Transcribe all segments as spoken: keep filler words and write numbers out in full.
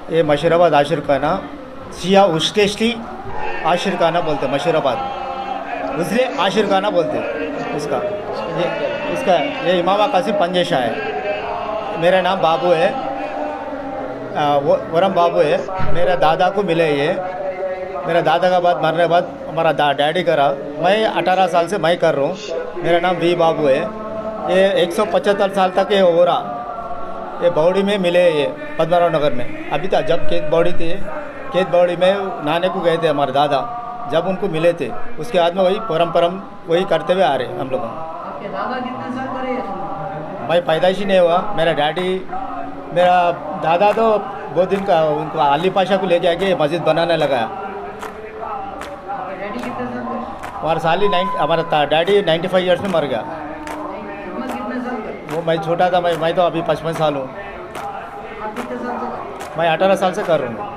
ये मशहूराबाद आशिरखाना शिया उश्केशली आशिरखाना बोलते हैं, मशहूराबाद उसलिए आशिरखाना बोलते हैं इसका। ये इसका ये इमामा कासिम पंजेशा है। मेरा नाम बाबू है, वो वरम बाबू है। मेरा दादा को मिले ये, मेरा दादा का बाद मरने के बाद हमारा दा डैडी करा। मैं अठारह साल से मैं कर रहा हूँ। मेरा नाम वी बाबू है। ये एक सौ पचहत्तर साल तक ये हो रहा। ये बौड़ी में मिले ये पद्माराव नगर में। अभी तक जब खेत बौड़ी थी, खेत बौड़ी में नहाने को गए थे हमारे दादा, जब उनको मिले थे उसके बाद में वही परम्परम वही करते हुए आ रहे हम लोग। आपके दादा कितने साल का रहे? भाई पैदाइश ही नहीं हुआ। मेरा डैडी, मेरा दादा तो बहुत दिन का, उनको अली पाशा को लेके आके मस्जिद बनाने लगाया। आपका डैडी कितने साल का? हमारा साल ही नाइन हमारा डैडी नाइन्टी फाइव ईयर्स में मर गया। मोहम्मद कितने साल का? वो मैं छोटा था, मैं मैं तो अभी पचपन साल हूँ। आप कितने साल से? मैं अठारह साल से कर रहा हूँ।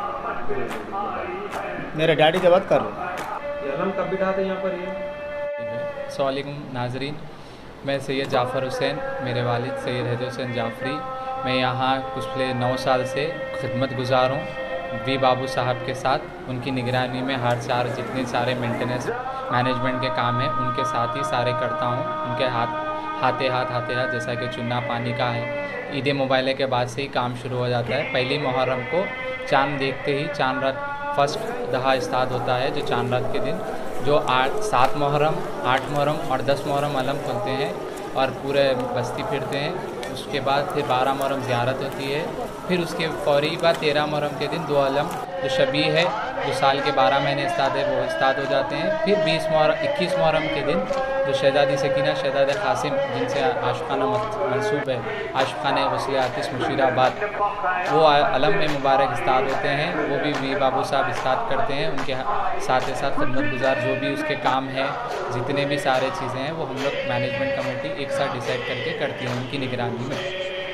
मेरे डैडी के बाद कर रहा हूँ। अलम कब बिठा थे यहाँ पर ये? अस्सलाम वालेकुम नाजरीन, मैं सैयद जाफ़र हुसैन, मेरे वालिद सैयद हैदर हुसैन जाफ़री। मैं यहाँ पिछले नौ साल से खिदमत गुजार हूँ वी बाबू साहब के साथ। उनकी निगरानी में हर चार जितने सारे मेंटेनेंस मैनेजमेंट के काम हैं उनके साथ ही सारे करता हूँ। उनके हाथ हाथे हाथ हाथे हाथ जैसा कि चुन्ना पानी का है। ईद मुबाइले के बाद से ही काम शुरू हो जाता है। पहली मुहर्रम को चांद देखते ही चांद रात फर्स्ट दहा स्टार्ट होता है, जो चांद रात के दिन जो आठ सात मुहर्रम, आठ मुहर्रम और दस मुहर्रम अलम खुलते हैं और पूरे बस्ती फिरते हैं। उसके बाद फिर बारह मुहर्रम ज़ियारत होती है। फिर उसके फौरी बाद तेरह मुहर्रम के दिन दो अलम जो शबी है, जो साल के बारह महीने स्टार्ट है, वो स्टार्ट हो जाते हैं। फिर बीस मुहर्रम इक्कीस मुहर्रम के दिन जो शहज़ादी सकीना शहज़ाद क़ासिम, जिनसे आशिक़ाना मंसूब है, आशिक़ाने ग़ुस्ल आतिश मुशीराबाद, वो अलम में मुबारक स्टार्ट होते हैं। वो भी वी बाबू साहब स्टार्ट करते हैं। उनके साथ ही साथ खिदमत गुजार जो भी उसके काम है, जितने भी सारे चीज़ें हैं, वो हम लोग मैनेजमेंट कमेटी एक साथ डिसाइड करके करती हैं उनकी निगरानी में।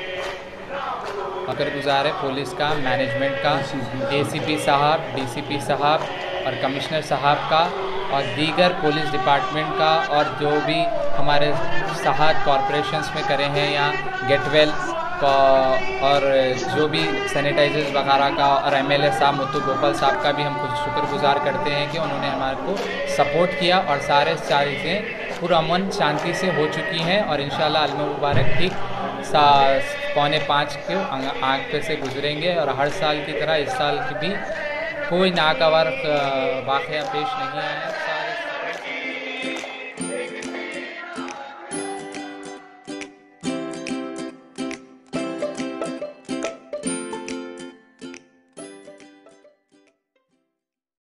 मकर गुजार है पुलिस का, मैनेजमेंट का, एसीपी साहब, डीसीपी साहब और कमिश्नर साहब का और दीगर पुलिस डिपार्टमेंट का, और जो भी हमारे साहब कॉरपोरेशंस में करे हैं या गेटवेल और जो भी सैनिटाइजर्स वगैरह का, और एमएलए साहब मुत्तू गोपाल साहब का भी हम कुछ शुक्रगुजार करते हैं कि उन्होंने हमारे को सपोर्ट किया और सारे चीज़ें पुरअमन शांति से हो चुकी हैं। और इंशाल्लाह अलम मुबारक ठीक सा पौने पाँच के आँख पे से गुजरेंगे और हर साल की तरह इस साल की भी कोई नागवार वाक़या पेश नहीं आया।